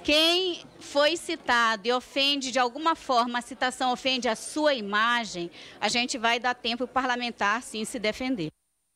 Quem foi citado e ofende de alguma forma, a citação ofende a sua imagem, a gente vai dar tempo para o parlamentar, sim, se defender.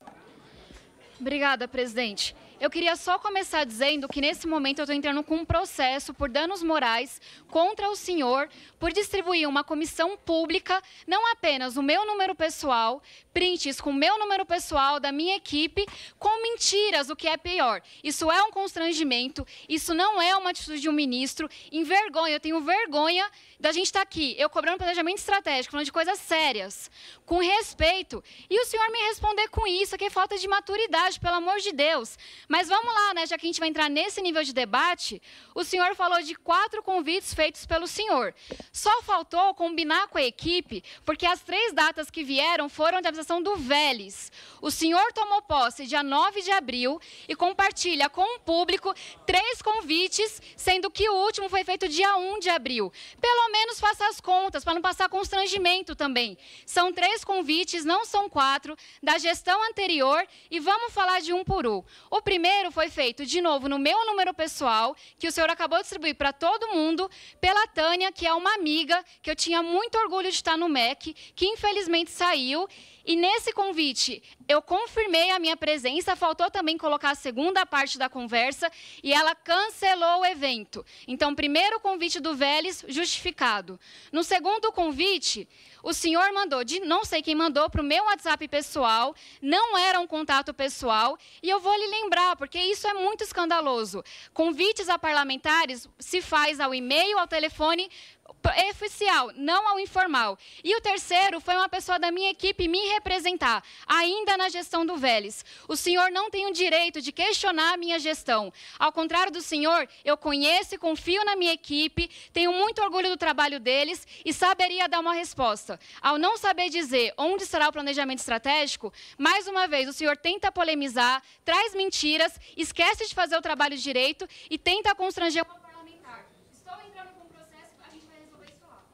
Obrigada, presidente. Eu queria só começar dizendo que, nesse momento, eu estou entrando com um processo por danos morais contra o senhor por distribuir uma comissão pública, não apenas o meu número pessoal, prints com o meu número pessoal, da minha equipe, com mentiras, o que é pior. Isso é um constrangimento, isso não é uma atitude de um ministro. Envergonha, eu tenho vergonha da gente estar aqui, eu cobrando planejamento estratégico, falando de coisas sérias, com respeito, e o senhor me responder com isso, que é falta de maturidade, pelo amor de Deus. Mas vamos lá, né? Já que a gente vai entrar nesse nível de debate, o senhor falou de 4 convites feitos pelo senhor. Só faltou combinar com a equipe, porque as 3 datas que vieram foram de avisação do Vélez. O senhor tomou posse dia 9 de abril e compartilha com o público 3 convites, sendo que o último foi feito dia 1 de abril. Pelo menos faça as contas, para não passar constrangimento também. São 3 convites, não são 4, da gestão anterior, e vamos falar de um por um. O primeiro foi feito, de novo, no meu número pessoal, que o senhor acabou de distribuir para todo mundo, pela Tânia, que é uma amiga, que eu tinha muito orgulho de estar no MEC, que infelizmente saiu. E nesse convite, eu confirmei a minha presença, faltou também colocar a segunda parte da conversa, e ela cancelou o evento. Então, primeiro convite do Vélez, justificado. No segundo convite, o senhor mandou, não sei quem mandou, para o meu WhatsApp pessoal, não era um contato pessoal, e eu vou lhe lembrar, porque isso é muito escandaloso. Convites a parlamentares se faz ao e-mail, ao telefone oficial, não ao informal. E o terceiro foi uma pessoa da minha equipe me representar, ainda na gestão do Vélez. O senhor não tem o direito de questionar a minha gestão. Ao contrário do senhor, eu conheço e confio na minha equipe, tenho muito orgulho do trabalho deles e saberia dar uma resposta. Ao não saber dizer onde será o planejamento estratégico, mais uma vez, o senhor tenta polemizar, traz mentiras, esquece de fazer o trabalho direito e tenta constranger o parlamentar. Estou entrando com o processo, a gente vai resolver isso lá.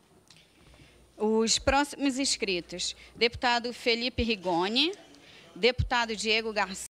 Os próximos inscritos: deputado Felipe Rigoni, deputado Diego Garcia.